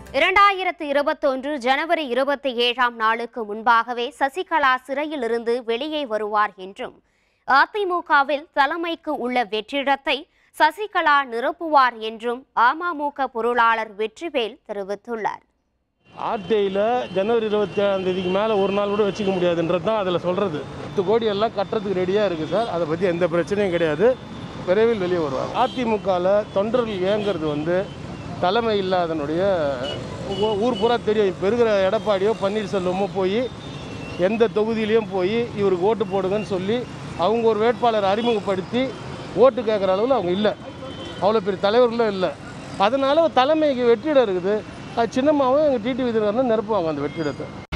2021 ஜனவரி 27ஆம் நாளுக்கு முன்பாகவே சசிகலா சிறையிலிருந்து வெளியே வருவார் என்றும் அதிமுகவில் தலைமைக்கு உள்ள வெற்றிடத்தை சசிகலா நிரப்புவார் என்றும் அமமுக பொருளாளர் வெற்றிவேல் தெரிவித்துள்ளார். ஆர்டிஐயில் ஜனவரி 27ஆம் தேதிக்கு மேலே ஒரு நாள் கூட வச்சுக்க முடியாதுன்றது தான் அதில் சொல்கிறது. 10 கோடி எல்லாம் கட்டுறதுக்கு ரெடியாக இருக்குது சார். அதை பற்றி எந்த பிரச்சனையும் கிடையாது. விரைவில் வெளியே வருவார். அதிமுகவில் தொண்டர்கள் ஏங்கிறது தலைமை இல்லாதனுடைய ஊர் பூரா தெரியும். இப்போ இருக்கிற எடப்பாடியோ பன்னீர்செல்வமோ போய் எந்த தொகுதியிலையும் போய் இவருக்கு ஓட்டு போடுங்கன்னு சொல்லி அவங்க ஒரு வேட்பாளரை அறிமுகப்படுத்தி ஓட்டு கேட்குற அளவில் அவங்க இல்லை. அவ்வளோ பெரிய தலைவர்களும் இல்லை. அதனால் தலைமைக்கு வெற்றிடம் இருக்குது. அது சின்னம்மாவும் எங்கள் டிடிவி தினகரனும் நிரப்புவாங்க அந்த வெற்றிடத்தை.